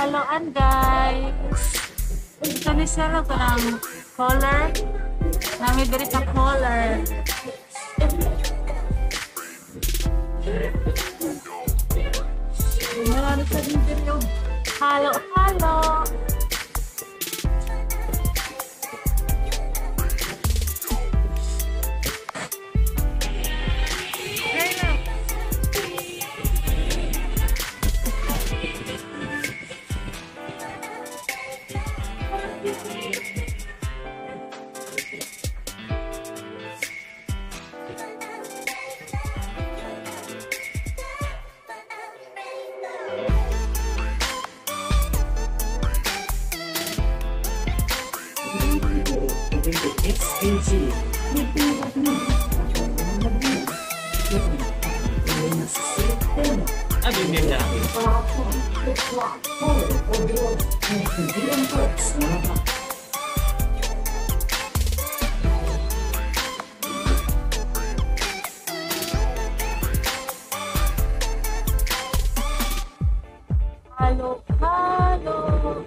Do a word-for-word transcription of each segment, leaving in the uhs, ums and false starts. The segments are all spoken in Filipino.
halo-haloan guys. Ito ni Sarah ko ng color. Nami diri sa color. Marami sa din diri yung halo-halo. Halo, halo.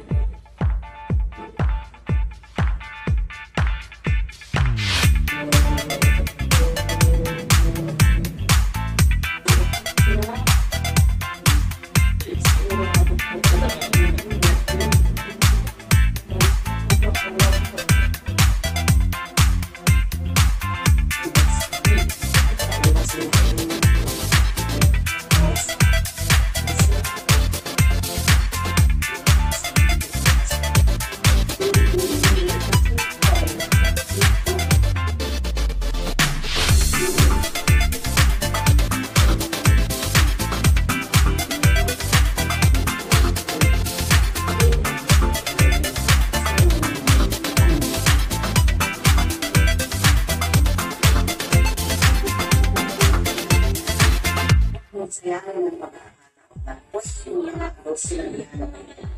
Saya akan mengatakan tapos yung nakapos sila dihanap.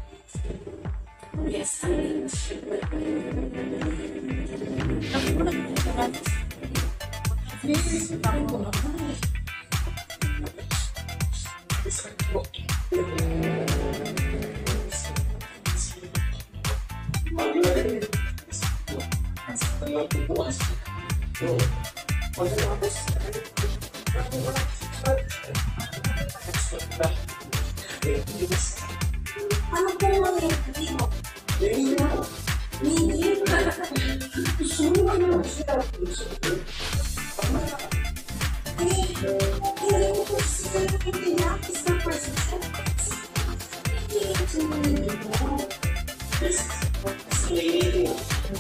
Yes. Ano po mga hindi mo? Hindi mo? Hindi mo? Gusto mo naman siya. Hindi mo po siya hindi niya isang person siya. Hindi mo. Kasi hindi mo.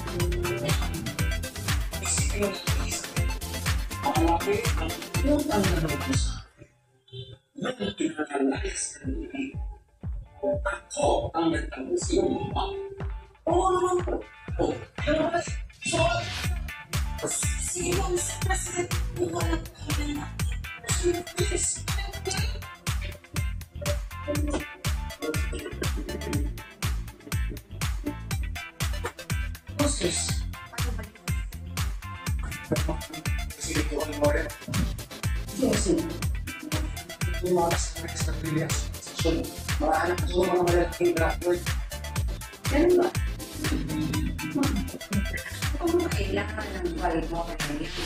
Isipin mo. Ang laki yung ang nanood mo sa bakit kinakalas ng hindi? Ako ang nagtapos yung mga. Oo naman po. Oo. Pero mas, so, sige mo, kasi wala ko kami na. Kasi, please. What's this? Kasi ito ang more. Yes, yung mga sa Pilipinas. So, maraanak ko mga malaking tractor. Ganun ba? Kung kailangan ng balik mo kaya yan.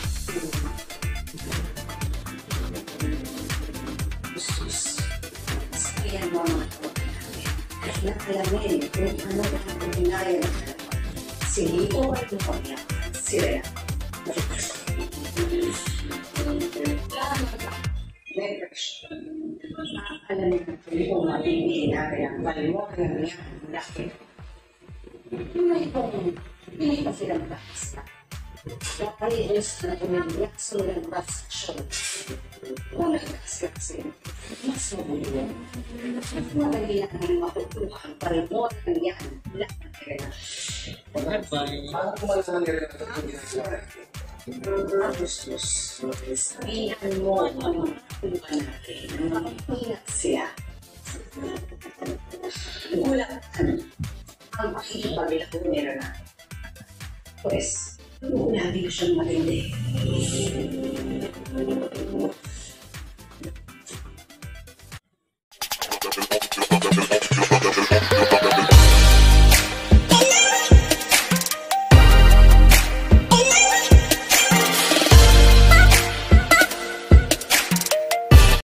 Gusto. Sabihan mo mga kapatid namin. Kaya alamin kung ano ang pinaya ng kalaman. Sige o ito ko niya. Sila yan. Alam niyo, hindi ko mabibigyan natin ang kalimotan niya ang laki. Hindi ko, hindi ko sila magkakasya. Kaya Diyos na tumiliyak sulang basasyon. Wala kasi kasi, mas mabuliwan. Wala ginaan ng matutuhan, kalimotan niya ang laki. Paano kumalasa ng naren na ginagawa? Agustus, sabihan mo ang mga tuba natin, ang mga pinak siya. Ulang ang makikipagila kung meron na. Pues, lagi siyang matindi.